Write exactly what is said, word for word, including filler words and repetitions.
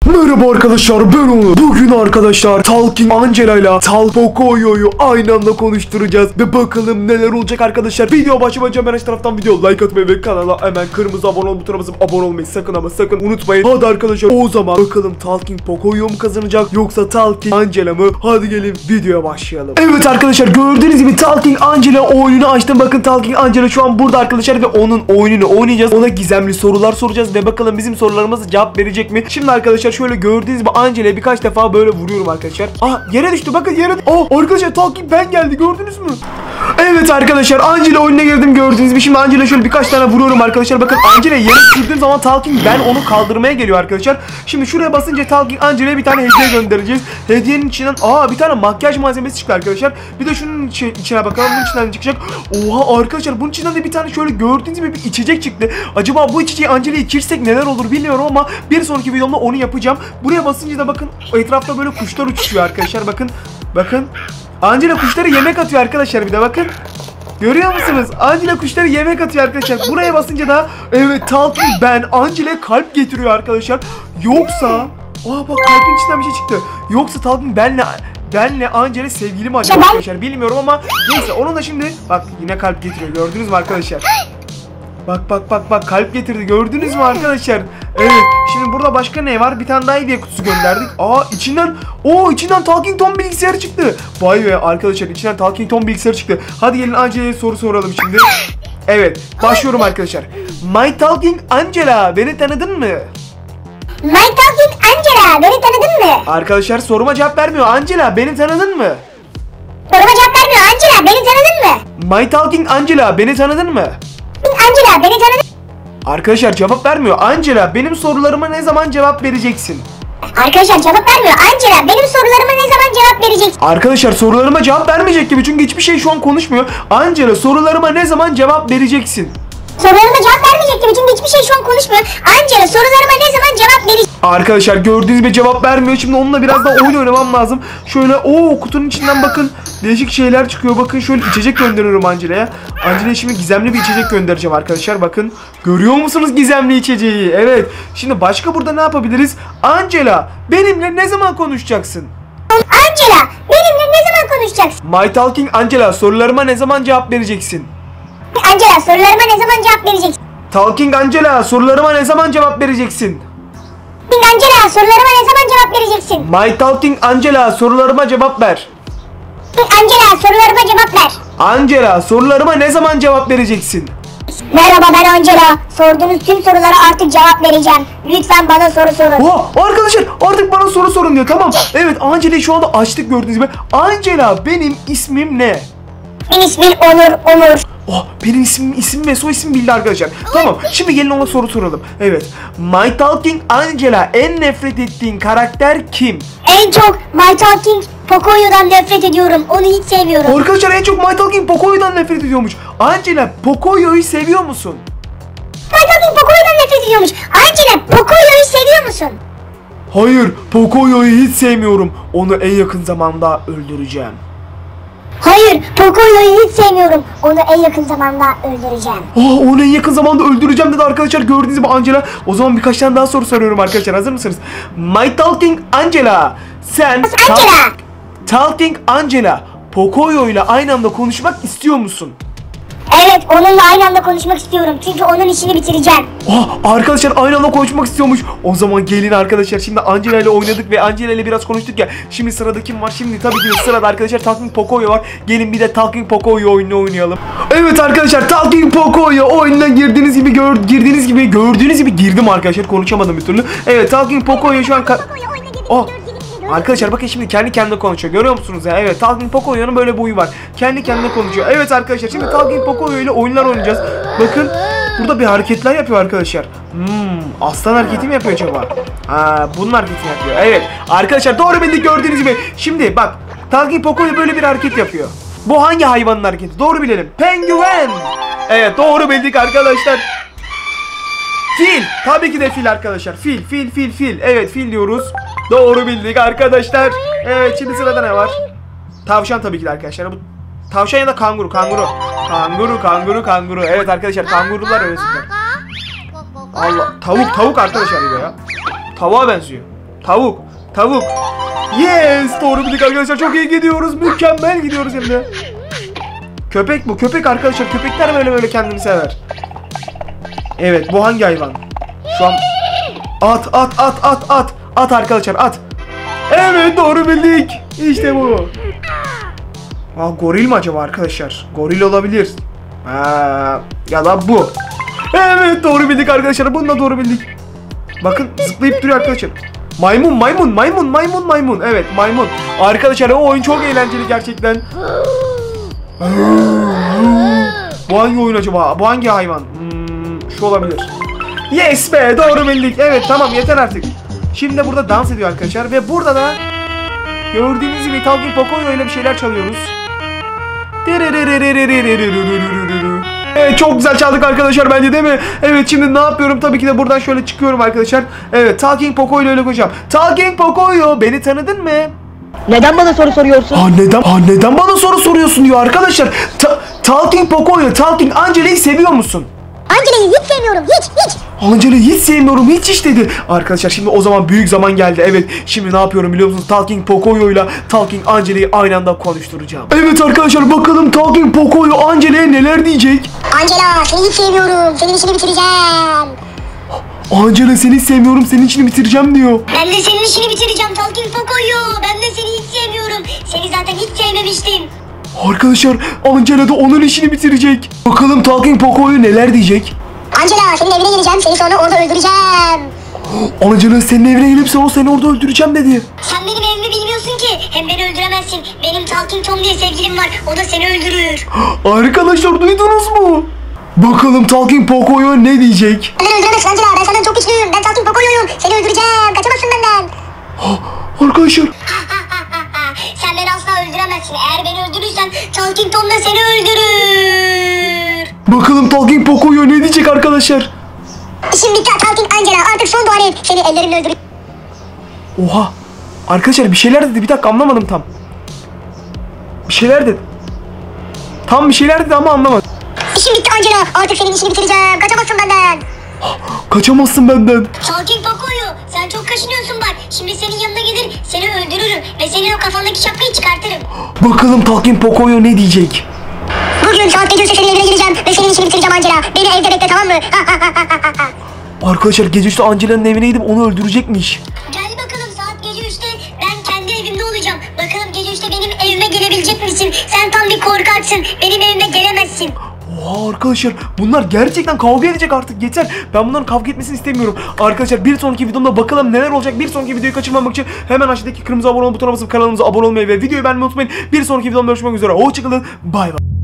Merhaba arkadaşlar, ben Onur. Bugün arkadaşlar Talking Angela ile Tal Pocoyo'yu aynı anda konuşturacağız. Ve bakalım neler olacak arkadaşlar. Video başlamadan hemen aşağı taraftan video like atmayı ve kanala hemen kırmızı abone ol butonuna basıp abone olmayı sakın ama sakın unutmayın. Hadi arkadaşlar, o zaman bakalım Talking Pocoyo mu kazanacak yoksa Talking Angela mı? Hadi gelin videoya başlayalım. Evet arkadaşlar, gördüğünüz gibi Talking Angela oyununu açtım. Bakın Talking Angela şu an burada arkadaşlar ve onun oyununu oynayacağız. Ona gizemli sorular soracağız ve bakalım bizim sorularımıza cevap verecek mi? Şimdi arkadaşlar şöyle gördüğünüz gibi Angela'ya birkaç defa böyle vuruyorum arkadaşlar. Ah, yere düştü, bakın yere. Aa arkadaşlar, Talking Ben geldi, gördünüz mü? Evet arkadaşlar, Angela oyununa girdim gördüğünüz gibi. Şimdi Angela şöyle birkaç tane vuruyorum arkadaşlar. Bakın Angela'ya yere sürdüğüm zaman Talking Ben onu kaldırmaya geliyor arkadaşlar. Şimdi şuraya basınca Talking Angela'ya bir tane hediye göndereceğiz. Hediyenin içinden aa bir tane makyaj malzemesi çıktı arkadaşlar. Bir de şunun içi, içine bakalım, bunun içinden çıkacak. Oha arkadaşlar, bunun içinden de bir tane şöyle gördüğünüz gibi bir içecek çıktı. Acaba bu içeceği Angela'ya içirsek neler olur bilmiyorum ama bir sonraki videomda onu yapacağım. Buraya basınca da bakın etrafta böyle kuşlar uçuşuyor arkadaşlar. Bakın bakın Angela kuşları yemek atıyor arkadaşlar, bir de bakın. Görüyor musunuz? Angela kuşları yemek atıyor arkadaşlar. Buraya basınca da evet Talking Ben Angela'ya kalp getiriyor arkadaşlar. Yoksa aa bak, kalbin içinden bir şey çıktı. Yoksa Talking Ben'le Benle Angela sevgili mi acaba arkadaşlar, bilmiyorum ama neyse, onun da şimdi bak yine kalp getiriyor, gördünüz mü arkadaşlar? Bak bak bak bak, kalp getirdi, gördünüz mü arkadaşlar? Evet, şimdi burada başka ne var? Bir tane daha hediye kutusu gönderdik. Aa içinden, o içinden Talking Tom bilgisayarı çıktı. Vay be arkadaşlar, içinden Talking Tom bilgisayarı çıktı. Hadi gelin Angela'ya soru soralım şimdi. Evet, başlıyorum arkadaşlar. My Talking Angela, beni tanıdın mı? My Talking Angela, beni tanıdın mı? Arkadaşlar soruma cevap vermiyor. Angela, beni tanıdın mı? Soruma cevap vermiyor. Angela, beni tanıdın mı? My Talking Angela, beni tanıdın mı? Angela, beni tanıdın mı? Arkadaşlar cevap vermiyor. Angela, benim sorularıma ne zaman cevap vereceksin? Arkadaşlar cevap vermiyor. Angela, benim sorularıma ne zaman cevap vereceksin? Arkadaşlar sorularıma cevap vermeyecek gibi, çünkü hiçbir şey şu an konuşmuyor. Angela, sorularıma ne zaman cevap vereceksin? Sorularıma cevap vermeyecek gibi, çünkü hiçbir şey şu an konuşmuyor. Angela, sorularıma ne zaman cevap vereceksin? Arkadaşlar gördüğünüz gibi cevap vermiyor. Şimdi onunla biraz daha oyun oynamam lazım. Şöyle o kutunun içinden bakın değişik şeyler çıkıyor. Bakın şöyle içecek gönderiyorum Angela'ya. Angela'ya şimdi gizemli bir içecek göndereceğim arkadaşlar. Bakın görüyor musunuz gizemli içeceği? Evet. Şimdi başka burada ne yapabiliriz? Angela, benimle ne zaman konuşacaksın? Angela, benimle ne zaman konuşacaksın? My Talking Angela, sorularıma ne zaman cevap vereceksin? Angela, sorularıma ne zaman cevap vereceksin? Talking Angela, sorularıma ne zaman cevap vereceksin? Angela, sorularıma ne zaman cevap vereceksin? My Talking Angela, sorularıma cevap ver. Angela, sorularıma cevap ver. Angela, sorularıma ne zaman cevap vereceksin? Merhaba, ben Angela. Sorduğunuz tüm sorulara artık cevap vereceğim. Lütfen bana soru sorun. Oha arkadaşlar, artık bana soru sorun diyor, tamam. Evet, Angela'yı şu anda açtık gördüğünüz gibi. Angela, benim ismim ne? Benim ismim Onur, Onur. Oh, benim ismim, isim ve soy isim bildi arkadaşlar. Tamam, şimdi gelin ona soru soralım. Evet, My Talking Angela, en nefret ettiğin karakter kim? En çok My Talking Pocoyo'dan nefret ediyorum. Onu hiç sevmiyorum. Arkadaşlar en çok My Talking Pocoyo'dan nefret ediyormuş. Angela, Pocoyo'yu seviyor musun? My Talking Pocoyo'dan nefret ediyormuş. Angela, Pocoyo'yu seviyor musun? Hayır, Pocoyo'yu hiç sevmiyorum. Onu en yakın zamanda öldüreceğim. Hayır, Pocoyo'yu hiç sevmiyorum. Onu en yakın zamanda öldüreceğim. Oh, onu en yakın zamanda öldüreceğim dedi arkadaşlar, gördüğünüz gibi Angela. O zaman birkaç tane daha soru soruyorum arkadaşlar, hazır mısınız? My Talking Angela, sen Angela. Talking Angela, Pocoyo ile aynı anda konuşmak istiyor musun? Evet, onunla aynı anda konuşmak istiyorum. Çünkü onun işini bitireceğim. Oh, arkadaşlar aynı anda konuşmak istiyormuş. O zaman gelin arkadaşlar, şimdi Angela ile oynadık ve Angela ile biraz konuştuk ya. Şimdi sırada kim var? Şimdi tabii ki de sırada arkadaşlar Talking Pocoyo var. Gelin bir de Talking Pocoyo oyununu oynayalım. Evet arkadaşlar, Talking Pocoyo oyununa girdiğiniz gibi gör, girdiğiniz gibi gördüğünüz gibi girdim arkadaşlar, konuşamadım bir türlü. Evet, Talking Pocoyo şu an oh. Arkadaşlar bakın şimdi kendi kendine konuşuyor, görüyor musunuz ya? Evet, Talking Pocoyo'nun böyle bir huyu var. Kendi kendine konuşuyor. Evet arkadaşlar, şimdi Talking Pocoyo ile oyunlar oynayacağız. Bakın burada bir hareketler yapıyor arkadaşlar. Hmm, aslan hareketi mi yapıyor acaba? Ha, bunun hareketini yapıyor. Evet arkadaşlar, doğru bildik gördüğünüz gibi. Şimdi bak, Talking Pocoyo böyle bir hareket yapıyor. Bu hangi hayvanın hareketi? Doğru bilelim. Penguen. Evet, doğru bildik arkadaşlar. Fil. Tabii ki de fil arkadaşlar. Fil, fil, fil, fil. Evet, fil diyoruz. Doğru bildik arkadaşlar. Evet, şimdi sırada ne var? Tavşan tabii ki de arkadaşlar. Bu tavşan ya da kanguru, kanguru. Kanguru, kanguru, kanguru. Evet arkadaşlar, kangurular öylesinler. Allah, tavuk, tavuk arkadaşlar gibi ya. Tavuğa benziyor. Tavuk. Tavuk. Yes. Doğru bildik arkadaşlar. Çok iyi gidiyoruz. Mükemmel gidiyoruz hem de. Köpek bu. Köpek arkadaşlar. Köpekler böyle böyle kendini sever. Evet. Bu hangi hayvan? Şu an at at at at at. At arkadaşlar at. Evet doğru bildik. İşte bu. Aa, goril mi acaba arkadaşlar? Goril olabilir. Ha, ya da bu. Evet doğru bildik arkadaşlar. Bunu da doğru bildik. Bakın zıplayıp duruyor arkadaşlar. Maymun maymun maymun maymun maymun. Evet maymun. Arkadaşlar o oyun çok eğlenceli gerçekten. Bu hangi oyun acaba? Bu hangi hayvan? Hmm, şu olabilir. Yes be doğru bildik. Evet tamam yeter artık. Şimdi de burada dans ediyor arkadaşlar. Ve burada da gördüğünüz gibi Talking Pocoyo ile bir şeyler çalıyoruz. Evet çok güzel çaldık arkadaşlar bence değil mi? Evet şimdi ne yapıyorum? Tabii ki de buradan şöyle çıkıyorum arkadaşlar. Evet Talking Pocoyo ile koşacağım. Talking Pocoyo beni tanıdın mı? Neden bana soru soruyorsun? Ha neden? Ha neden bana soru soruyorsun diyor arkadaşlar. Ta Talking Pocoyo, Talking Angela'yı seviyor musun? Angela'yı hiç sevmiyorum, hiç hiç. Angela'yı hiç sevmiyorum, hiç hiç dedi. Arkadaşlar şimdi o zaman büyük zaman geldi. Evet şimdi ne yapıyorum biliyor musunuz? Talking Pocoyo ile Talking Angela'yı aynı anda konuşturacağım. Evet arkadaşlar bakalım Talking Pocoyo Angela'ya neler diyecek? Angela seni hiç sevmiyorum, senin işini bitireceğim. Angela seni sevmiyorum, senin işini bitireceğim diyor. Ben de senin işini bitireceğim Talking Pocoyo. Ben de seni hiç sevmiyorum. Seni zaten hiç sevmemiştim. Arkadaşlar Angela da onun işini bitirecek. Bakalım Talking Pocoyo neler diyecek? Angela senin evine geleceğim, seni sonra orada öldüreceğim. Angela senin evine gelip sonra seni orada öldüreceğim dedi. Sen benim evimi bilmiyorsun ki. Hem beni öldüremezsin. Benim Talking Tom diye sevgilim var. O da seni öldürür. Arkadaşlar duydunuz mu? Bakalım Talking Pocoyo ne diyecek? Beni öldüremezsin Angela. Ben senden çok güçlüyüm. Ben Talking Pocoyo'yum. Seni öldüreceğim. Kaçamazsın benden. Arkadaşlar Sen beni asla öldüremezsin. Eğer beni öldürürsen Talking Tom da seni öldürür. bakalım Talking Pocoyo ne diyecek arkadaşlar? Şimdi Talking Angela artık son duanı et. Seni ellerimle öldüreceğim. Oha. Arkadaşlar bir şeyler dedi. Bir dakika anlamadım tam. Bir şeyler dedi. Tam bir şeyler dedi ama anlamadım. İşim bitti Angela. Artık senin işini bitireceğim. Kaçamazsın benden. Kaçamazsın benden. Talking Pocoyo sen çok kaşınıyorsun bak. Şimdi senin yanına gelir seni öldürürüm. Ve senin o kafandaki şapkayı çıkartırım. Bakalım Talking Pocoyo ne diyecek? Bugün saat gece üçte senin evine geleceğim. Ve senin işini bitireceğim Angela. Beni evde bekle tamam mı? Arkadaşlar gece üçte Angela'nın evine gidip onu öldürecekmiş. Gel bakalım saat gece üçte ben kendi evimde olacağım. Bakalım gece üçte benim evime gelebilecek misin? Sen tam bir korkaksın. Benim evime gelemezsin. Oha arkadaşlar bunlar gerçekten kavga edecek artık yeter. Ben bunların kavga etmesini istemiyorum. Arkadaşlar bir sonraki videomda bakalım neler olacak. Bir sonraki videoyu kaçırmamak için hemen aşağıdaki kırmızı abone ol butonuna basıp kanalımıza abone olmayı ve videoyu beğenmeyi unutmayın. Bir sonraki videomda görüşmek üzere. Hoşçakalın. Bay bay.